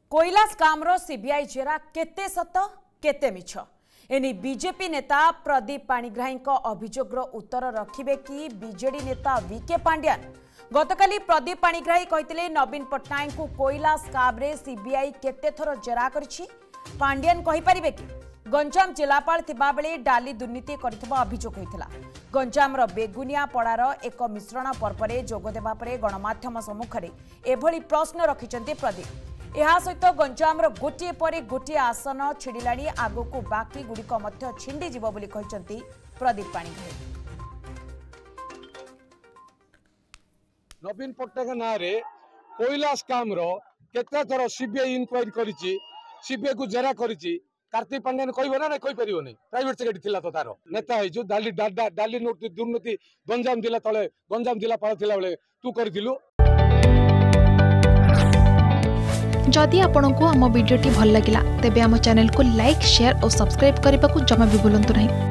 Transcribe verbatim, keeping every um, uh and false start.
कोयला स्कामर सीबीआई जेरा केते सत केते मिछ एनी बीजेपी नेता प्रदीप पाणिग्राही अभियोगर उत्तर रखिबे कि बीजेडी नेता वीके पांड्यान। गतकाली प्रदीप पाणिग्राही कहते नवीन पट्टनायक को कोयला स्कामरे सीबीआई केते थर जेरा करछि। पांड्यान कहि परिबे कि गंजाम जिलापाल थिबा बेले डाली दुर्नीति करथिबा अभियोग होइथिला। गंजाम बेगुनिया पड़ार एक मिश्रण पर्व जोगदेवा परे गणमाध्यम सम्मुख में एभली प्रश्न रखिछन्ते प्रदीप। यह सहित गंजाम गोटे पर गोटे आसन छिड़िला आग को बाकी गुड़िक छिंडी जीव बोली कहते प्रदीप पाणिग्राही। नवीन पट्टनायक ना रे कोयला स्काम रो केते थर सीबीआई इंक्वायरी करिछि, सीबीआई को जेरा करिछि। कार्तिक पांड्यान कहबो ना कहि परिबो नै, प्राइवेट सेक्रेटरी थिला तो तारो नेता है जो डाली डाली दुर्नीति गंजाम जिला तले गंजाम जिला पाल थिला बेले तू करथिलु। जदि आपंक आम भिडी भल लगा तेब आम चैनल को लाइक शेयर और सब्सक्राइब करने को जमा भी भूलु नहीं।